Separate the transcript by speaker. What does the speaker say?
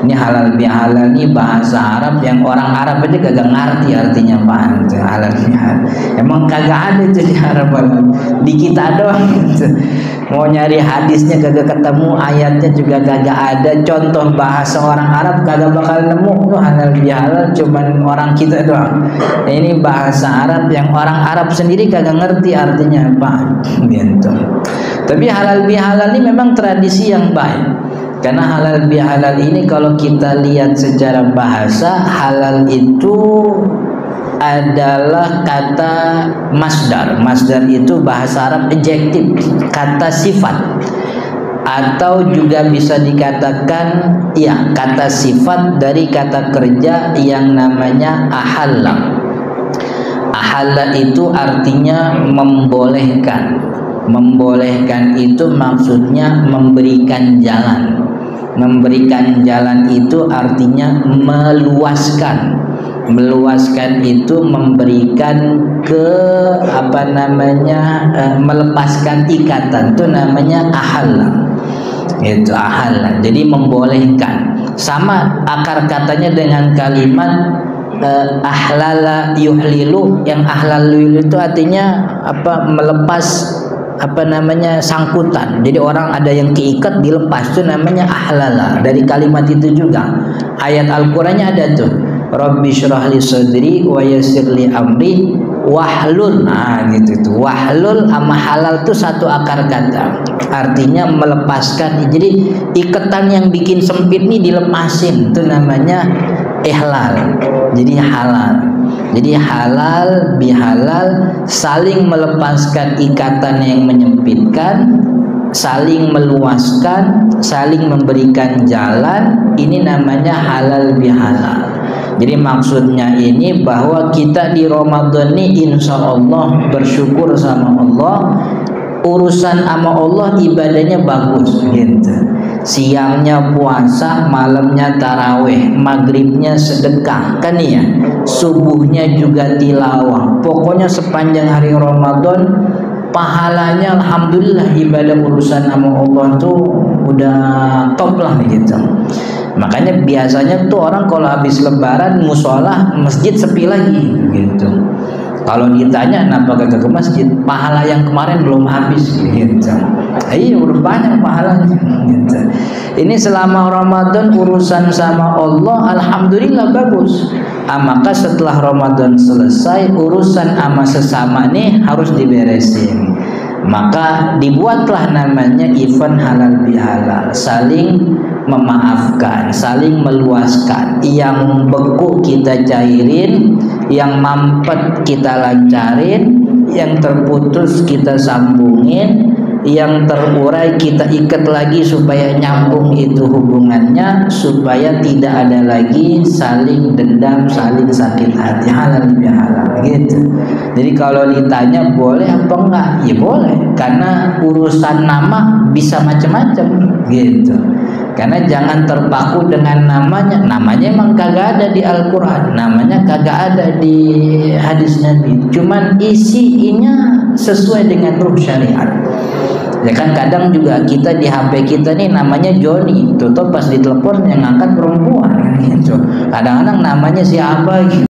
Speaker 1: Ini halal bihalal nih bahasa Arab yang orang Arab aja kagak ngerti artinya apaan tuh halal bihalal. Emang kagak ada tuh di Arab di kita doang gitu. Mau nyari hadisnya kagak ketemu, ayatnya juga kagak ada, contoh bahasa orang Arab kagak bakal nemu tuh halal bihalal, cuman orang kita doang. Nah, ini bahasa Arab yang orang Arab sendiri kagak ngerti artinya apa gitu. Tapi halal bihalal ini memang tradisi yang baik. Karena halal bihalal ini kalau kita lihat secara bahasa, halal itu adalah kata masdar. Masdar itu bahasa Arab adjektif, kata sifat. Atau juga bisa dikatakan ya kata sifat dari kata kerja yang namanya ahalla. Ahalla itu artinya membolehkan. Membolehkan itu maksudnya memberikan jalan. Memberikan jalan itu artinya meluaskan. Meluaskan itu memberikan ke melepaskan ikatan, itu namanya ahalla. Itu ahalla. Jadi membolehkan. Sama akar katanya dengan kalimat ahlala yuhlilu, yang ahlalu itu artinya melepas sangkutan. Jadi orang ada yang keikat dilepas, itu namanya ahlala. Dari kalimat itu juga ayat Al-Qur'annya ada tuh, Rabbi syrah li sadri wa yassir li amri wahlul. Nah gitu tuh, wahlul sama halal tuh satu akar kata, artinya melepaskan. Jadi ikatan yang bikin sempit nih dilepasin, itu namanya ihlal. Jadi halal. Jadi halal bihalal saling melepaskan ikatan yang menyempitkan, saling meluaskan, saling memberikan jalan. Ini namanya halal bihalal. Jadi maksudnya ini bahwa kita di Ramadan ini insya Allah bersyukur sama Allah, urusan sama Allah ibadahnya bagus gitu. Siangnya puasa, malamnya taraweh, maghribnya sedekah, kan ya, subuhnya juga tilawah. Pokoknya sepanjang hari Ramadan pahalanya alhamdulillah, ibadah urusan sama Allah tuh udah top lah gitu. Makanya biasanya tuh orang kalau habis lebaran musola masjid sepi lagi gitu. Kalau ditanya kenapa kagak ke masjid, pahala yang kemarin belum habis gitu. Iya udah banyak pahalanya gitu. Ini selama Ramadan urusan sama Allah alhamdulillah bagus. Maka setelah Ramadan selesai urusan sama sesama nih harus diberesin. Maka dibuatlah namanya event halal bihalal, saling memaafkan, saling meluaskan. Yang beku kita cairin, yang mampet kita lancarin, yang terputus kita sambungin, yang terurai kita ikat lagi supaya nyambung itu hubungannya, supaya tidak ada lagi saling dendam, saling sakit hati. Halal bihalal gitu. Jadi kalau ditanya boleh apa enggak, ya boleh, karena urusan nama bisa macam-macam gitu. Karena jangan terpaku dengan namanya. Namanya emang kagak ada di Al-Quran, namanya kagak ada di hadis Nabi. Cuman isinya sesuai dengan ruh syariat. Ya kan kadang juga kita di HP kita nih namanya Joni, tutup pas ditelepon yang ngangkat perempuan gitu. Kadang-kadang namanya siapa gitu.